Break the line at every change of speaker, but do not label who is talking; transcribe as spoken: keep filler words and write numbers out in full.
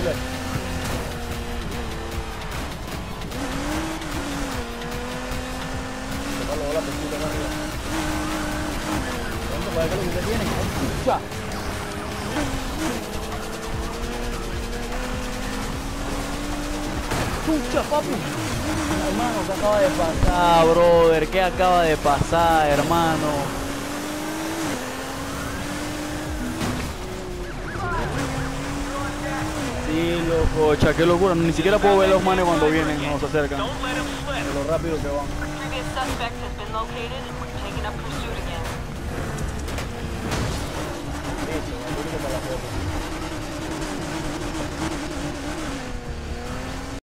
Miller. La pesquita acá arriba. ¿Cuánto para qué lo que usted tiene? ¡Chucha! ¡Chucha, papi! Hermano, ¿qué acaba de pasar, brother? ¿Qué acaba de pasar, hermano? Sí, loco, cha, qué locura. Ni siquiera puedo ver los manes cuando vienen, no se acercan. De lo rápido que van.
Suspect has been located and we're taking up pursuit again.
Listo, me voy para la foto.